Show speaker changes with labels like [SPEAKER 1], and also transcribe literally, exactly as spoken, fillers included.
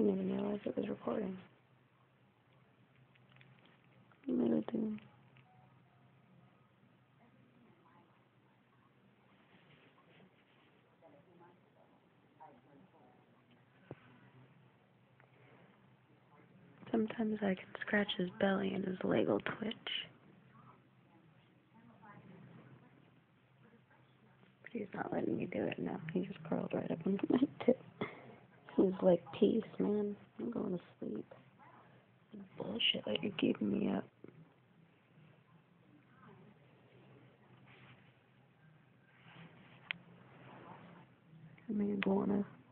[SPEAKER 1] didn't even realize it was recording. You made it do. Sometimes I can scratch his belly and his leg will twitch. But he's not letting me do it now. He just curled right up into my tip. He's like, peace, man. I'm going to sleep. Bullshit that you're keeping me up. I mean, wanna.